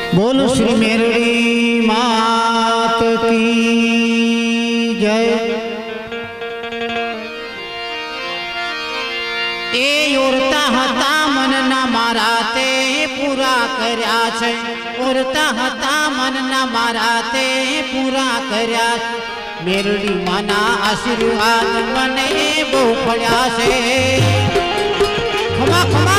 बोलो श्री मेरड़ी मात की जय। ए ओरता हता मन ना मारा ते पूरा कर्या छे, ओरता हता मन ना मारा ते पूरा कर्या। मेरड़ी माना आशीर्वाद मने बो पड्या छे। खमा खमा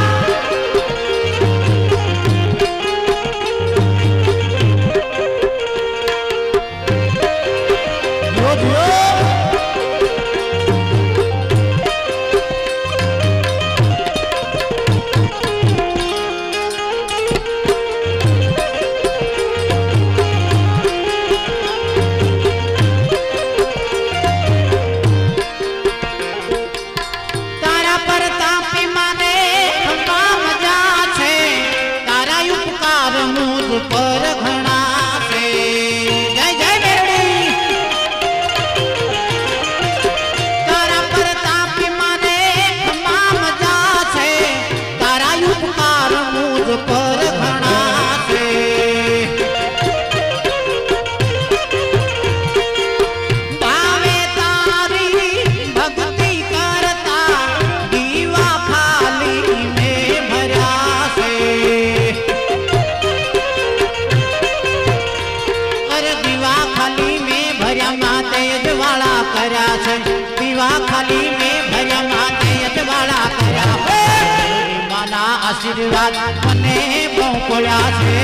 आशीर्वाद मने पहुंचा छे।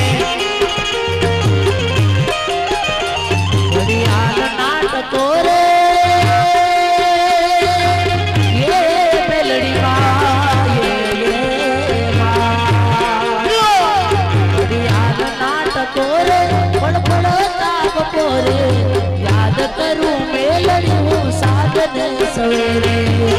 हरियाल नाटको रे ये बेलड़ी माँ ये माँ। हरियाल नाटको रे पड़ ताप पोरे याद करूं मेलड़ी हूँ साधने सवेरे।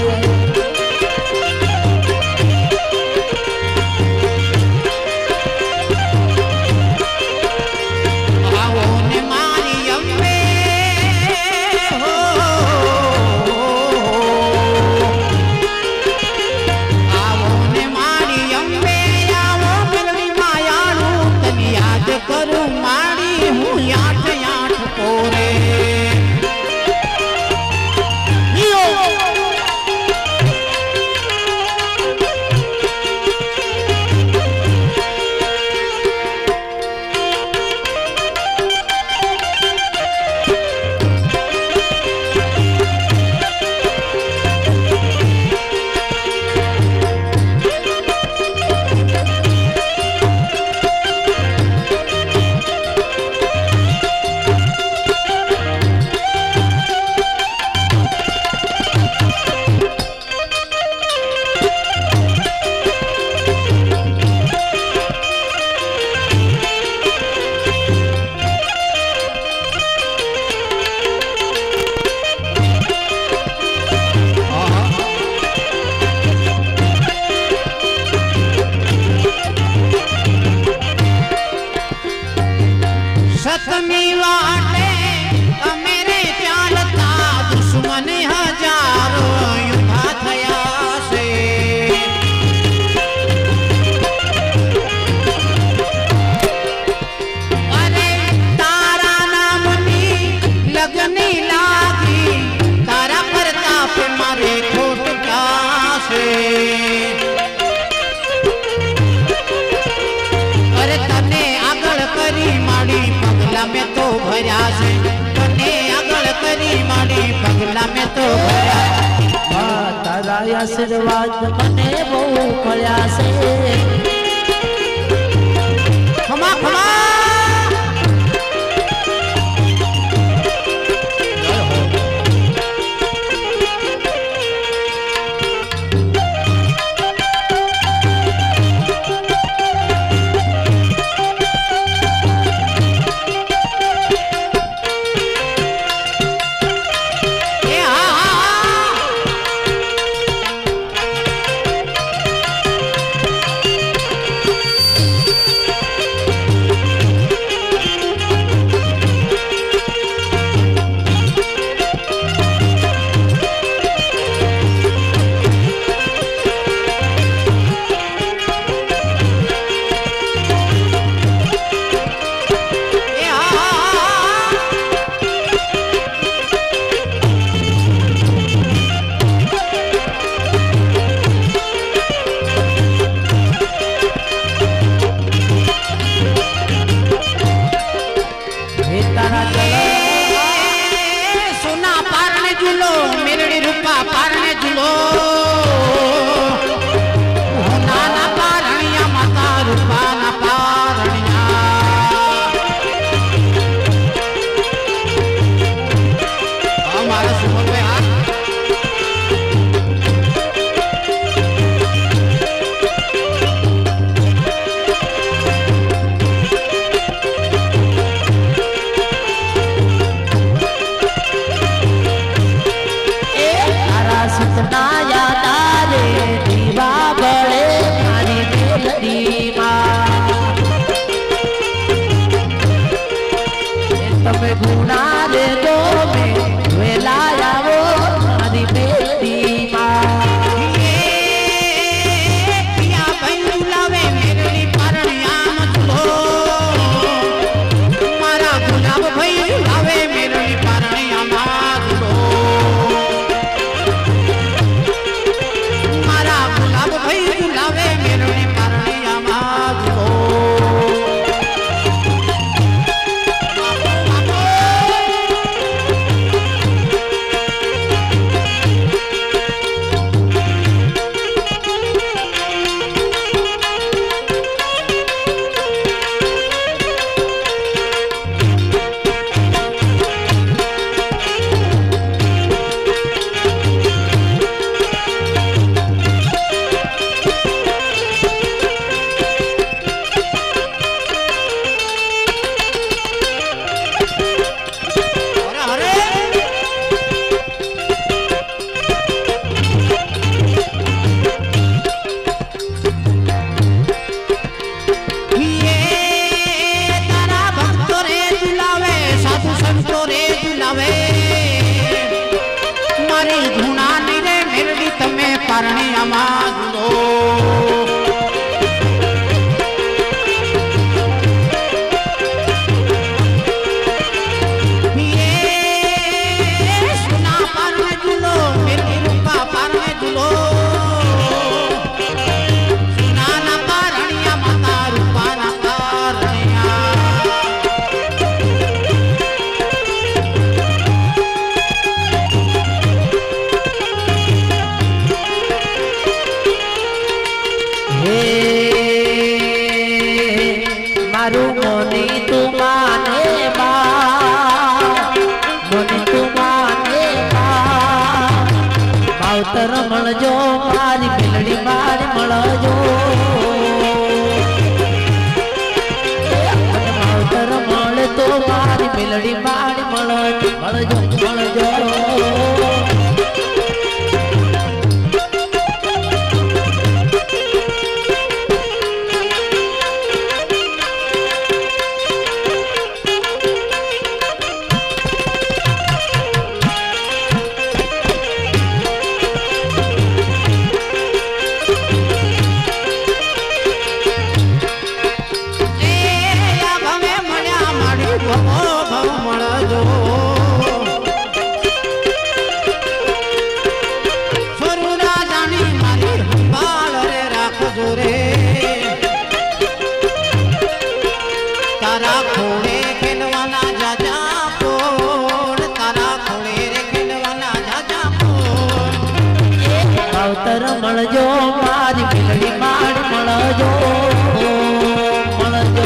सतमी वाटे मेरे चालता दुश्मन हजारों युद्धा थया से। अरे तारा नामनी लगनी लागी, तारा प्रताप मारे खोट क्या से। अरे तने आगळ करी माड़ी पगला में तो भर्या से, तने आगळ करी माड़ी पगला में तो भर्या। तारा आशीर्वाद मने बहु पड्या से। खमा खमा પારણિયામાં ઝૂલો મળજો મારી મેલડી મારી મળજો માવતર મળે તો મારી મેલડી મારી મળજો મળજો મળજો મારી મેલડી મારી મળજો મળજો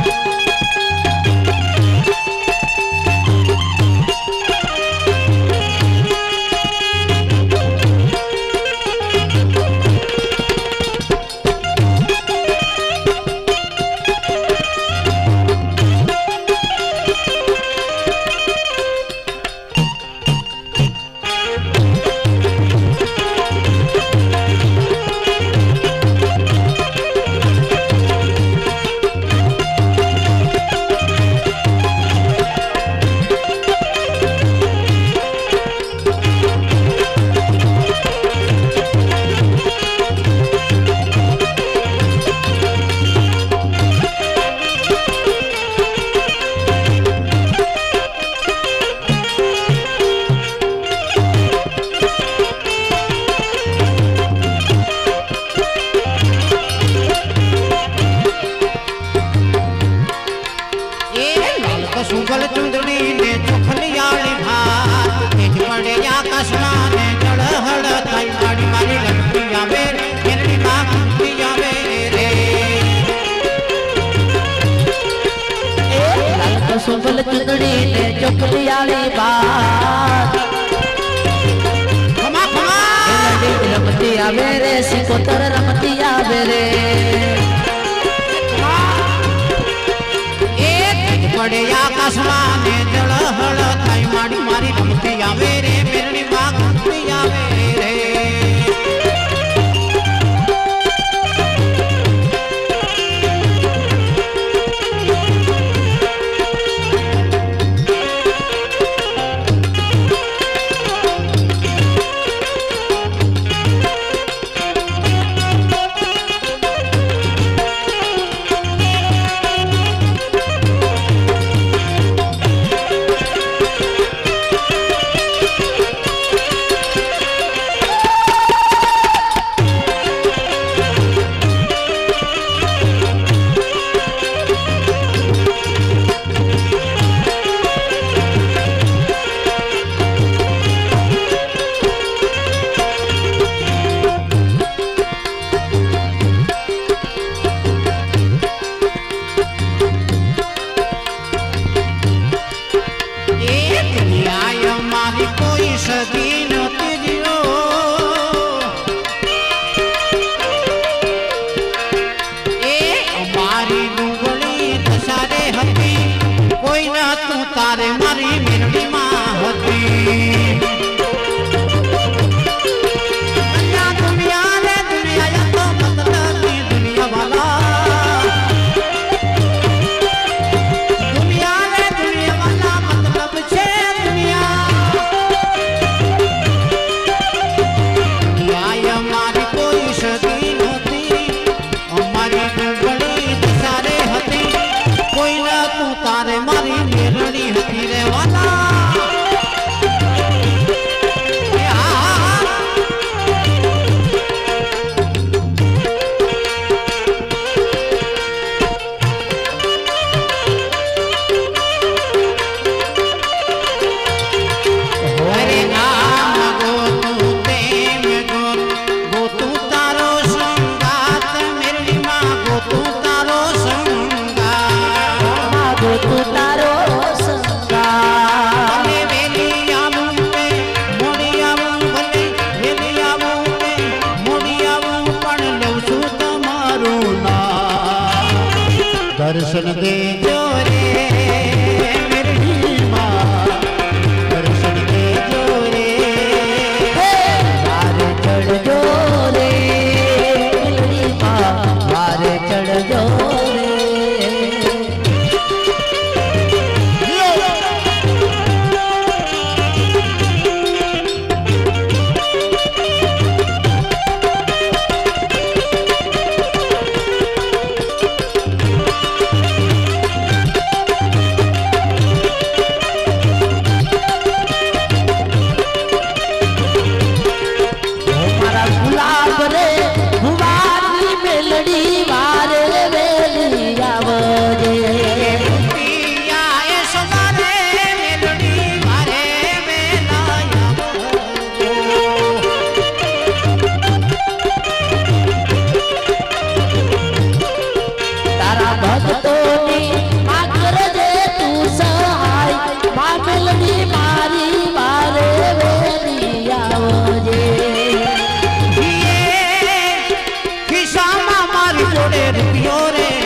સુગલ ચુંદડી ને ચોખલિયાળી ભાત એજ પડે આકાશમાં ને જળહળ થઈ મારી મારી લડતી આવે મેલડી માં કુંતી આવે રે સુગલ ચુંદડી ને ચોખલિયાળી ભાત ખમા ખમા રમતી આવે રે સિકોતર રમતી આવે રે પડે આકાશમાં ને જળહળ થાય માડી મારી રમતી આવે રે મેરણી માં કુંતી આવે રે दर्शन दे जो रे मेरी माँ दर्शन दे जो रे वारे चढ़ जो रे मेरी माँ वारे चढ़ जो रे रे